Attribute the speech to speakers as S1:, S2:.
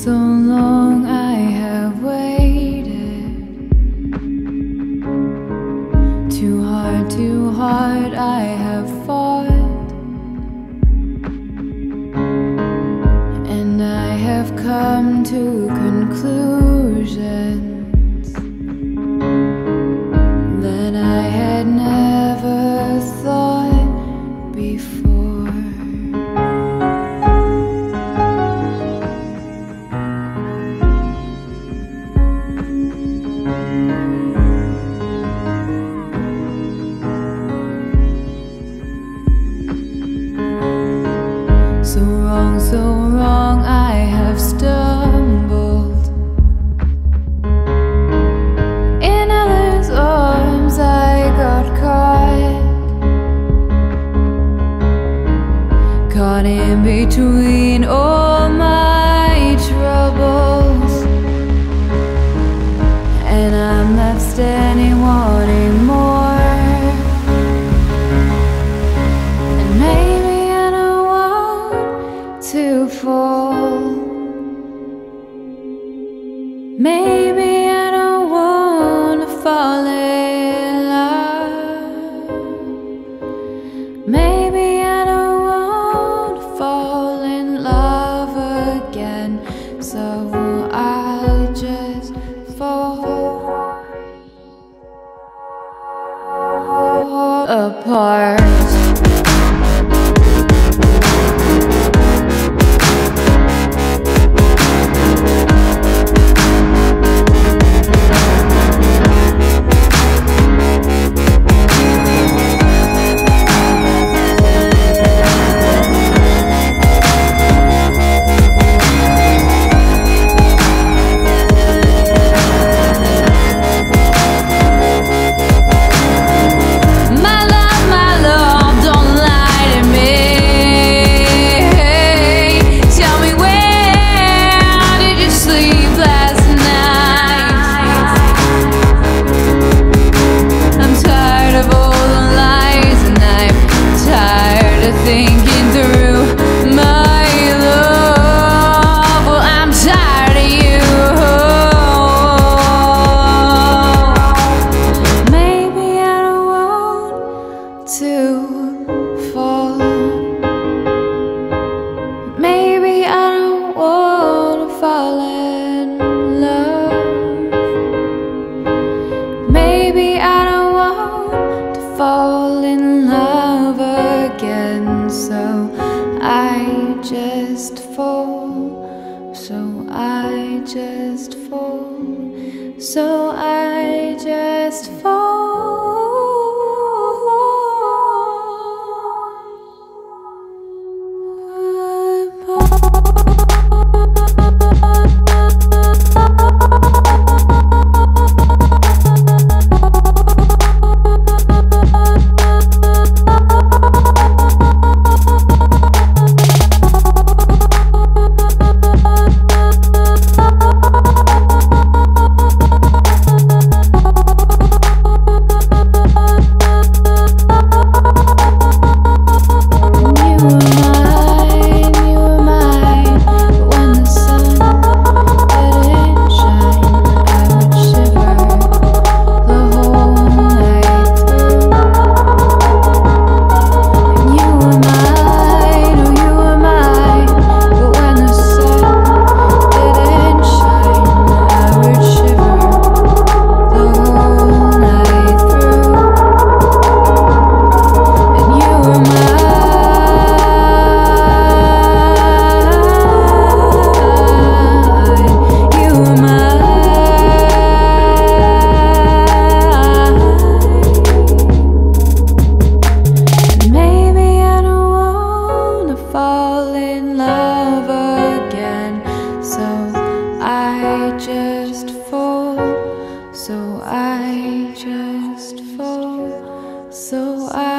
S1: So long I have waited, too hard I have fought, and I have come to conclusions that I had never thought before. So wrong I have stumbled. In others' arms I got caught in between all my troubles, and I'm left standing wanting more. To fall. Maybe I don't wanna fall in love. Maybe I don't wanna fall in love again. So I'll just fall apart. Thinking through my love, well, I'm tired of you. Maybe I don't want to fall. Maybe I don't want to fall in love. Maybe I don't want to fall in love again. So I just fall, so I just fall, so I just fall. So I just fall, so I